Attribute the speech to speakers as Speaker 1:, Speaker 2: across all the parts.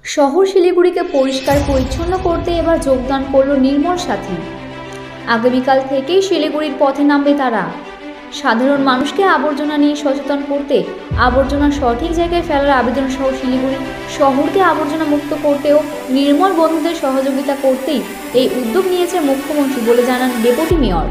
Speaker 1: শহর শিলিগুড়িকে পরিষ্কার পরিচ্ছন্ন করতে এবার যোগদান করল নির্মল সাথী। আগামীকাল থেকেই শিলিগুড়ির পথে নামবে তারা। সাধারণ মানুষকে আবর্জনা নিয়ে সচেতন করতে আবর্জনা সঠিক জায়গায় ফেলার আবেদন সহ শিলিগুড়ি শহরকে আবর্জনা মুক্ত করতেও নির্মল বন্ধুদের সহযোগিতা করতেই এই উদ্যোগ নিয়েছে মুখ্যমন্ত্রী বলে জানান ডেপুটি মেয়র।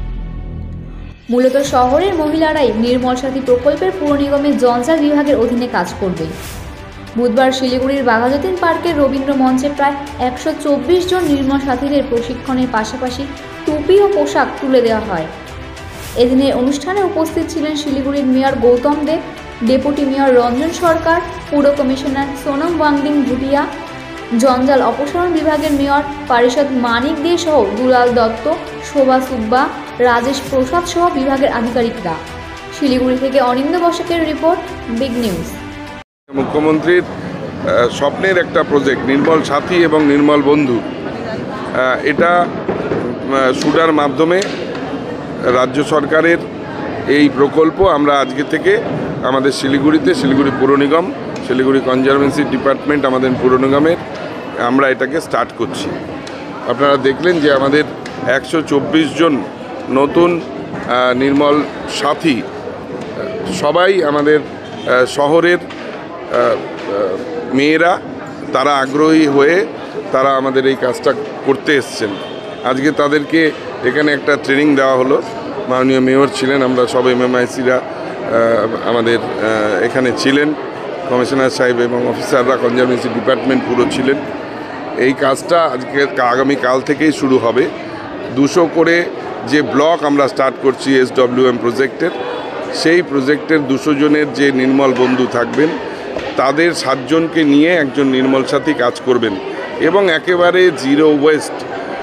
Speaker 1: মূলত শহরের মহিলারাই নির্মল সাথী প্রকল্পের পুর নিগমের জঞ্জাল বিভাগের অধীনে কাজ করবে। বুধবার শিলিগুড়ির বাঘাযতীন পার্কের রবীন্দ্র মঞ্চে প্রায় 124 জন নির্মল সাথীদের প্রশিক্ষণের পাশাপাশি টুপি ও পোশাক তুলে দেওয়া হয়। এদিনের অনুষ্ঠানে উপস্থিত ছিলেন শিলিগুড়ির mayor Gautam Deb, deputy mayor Ranjan Sarkar, পুর কমিশনার সোনম ওয়াংডিং ভুটিয়া, জঞ্জাল অপসারণ বিভাগের মেয়র পারিষদ মানিক দে সহ দুলাল দত্ত, শোভা সুব্বা, রাজেশ প্রসাদ সহ বিভাগের আধিকারিকরা। শিলিগুড়ি থেকে অনিন্দ বসাকের রিপোর্ট, বিগ নিউজ।
Speaker 2: মুখ্যমন্ত্রীর স্বপ্নের একটা প্রজেক্ট নির্মল সাথী এবং নির্মল বন্ধু, এটা সুডার মাধ্যমে রাজ্য সরকারের এই প্রকল্প আমরা আজকে থেকে আমাদের শিলিগুড়িতে, শিলিগুড়ি পুর নিগম, শিলিগুড়ি কনজারভেন্সি ডিপার্টমেন্ট, আমাদের পুর নিগমের আমরা এটাকে স্টার্ট করছি। আপনারা দেখলেন যে আমাদের 124 জন নতুন নির্মল সাথী, সবাই আমাদের শহরের মেয়েরা, তারা আগ্রহী হয়ে তারা আমাদের এই কাজটা করতে এসছেন। আজকে তাদেরকে এখানে একটা ট্রেনিং দেওয়া হলো। মাননীয় মেয়র ছিলেন, আমরা সব MMIC-রা আমাদের এখানে ছিলেন, কমিশনার সাহেব এবং অফিসাররা কনজারভেন্সি ডিপার্টমেন্ট পুরো ছিলেন। এই কাজটা আজকে আগামীকাল থেকেই শুরু হবে। 200 করে যে ব্লক আমরা স্টার্ট করছি SWM প্রজেক্টের, সেই প্রজেক্টের 200 জনের যে নির্মল বন্ধু থাকবেন, তাদের 7 জনকে নিয়ে একজন নির্মল সাথী কাজ করবেন এবং একেবারে জিরো ওয়েস্ট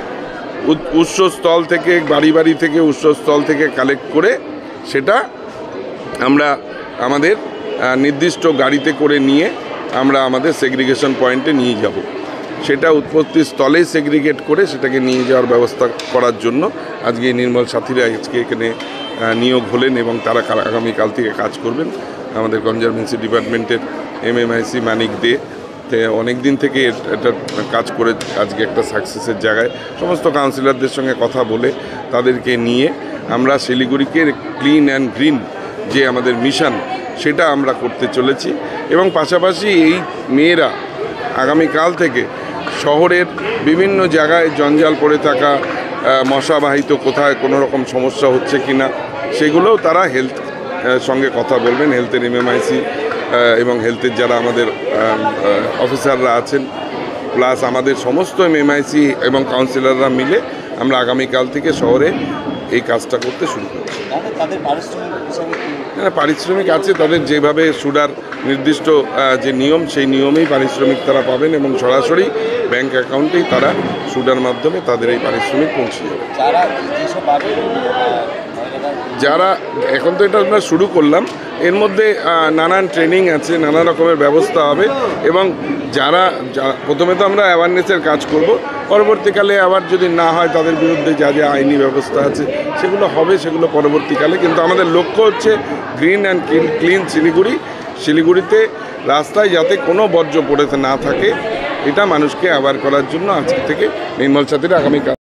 Speaker 2: উৎসস্থল থেকে, বাড়ি বাড়ি থেকে, উৎসস্থল থেকে কালেক্ট করে সেটা আমরা আমাদের নির্দিষ্ট গাড়িতে করে নিয়ে আমরা আমাদের সেগ্রিগেশন পয়েন্টে নিয়ে যাব। সেটা উৎপত্তি স্থলেই সেগ্রিগেট করে সেটাকে নিয়ে যাওয়ার ব্যবস্থা করার জন্য আজকে নির্মল সাথীরা আজকে এখানে নিয়োগ হলেন এবং তারা আগামীকাল থেকে কাজ করবেন। আমাদের কনজারভেন্সি ডিপার্টমেন্টের MMIC মানিক দে অনেক দিন থেকে এটা কাজ করে আজকে একটা সাকসেসের জায়গায় সমস্ত কাউন্সিলরদের সঙ্গে কথা বলে তাদেরকে নিয়ে আমরা শিলিগুড়িকে ক্লিন অ্যান্ড গ্রিন যে আমাদের মিশন, সেটা আমরা করতে চলেছি। এবং পাশাপাশি এই মেয়েরা আগামীকাল থেকে শহরের বিভিন্ন জায়গায় জঞ্জাল পড়ে থাকা, মশাবাহিত কোথায় কোনো রকম সমস্যা হচ্ছে কি না, সেগুলোও তারা হেলথ সঙ্গে কথা বলবেন। হেলথের MMIC এবং হেলথের যারা আমাদের অফিসাররা আছেন, প্লাস আমাদের সমস্ত MMIC এবং কাউন্সিলররা মিলে আমরা আগামীকাল থেকে শহরে এই কাজটা করতে শুরু করছি। পারিশ্রমিক আছে, তাদের যেভাবে সুডার নির্দিষ্ট যে নিয়ম, সেই নিয়মেই পারিশ্রমিক তারা পাবেন এবং সরাসরি ব্যাংক অ্যাকাউন্টেই তারা সুডার মাধ্যমে তাদের এই পারিশ্রমিক পৌঁছে যাবে। যারা এখন তো এটা আমরা শুরু করলাম, এর মধ্যে নানান ট্রেনিং আছে, নানা রকমের ব্যবস্থা হবে এবং যারা প্রথমে তো আমরা অ্যাওয়ারনেসের কাজ করব, পরবর্তীকালে আবার যদি না হয় তাদের বিরুদ্ধে যা যা আইনি ব্যবস্থা আছে সেগুলো হবে, সেগুলো পরবর্তীকালে। কিন্তু আমাদের লক্ষ্য হচ্ছে গ্রিন অ্যান্ড ক্লিন শিলিগুড়ি। শিলিগুড়িতে রাস্তায় যাতে কোনো বর্জ্য পড়ে না থাকে, এটা মানুষকে অ্যাওয়ার করার জন্য আজকে থেকে নির্মল সাথীরা আগামীকাল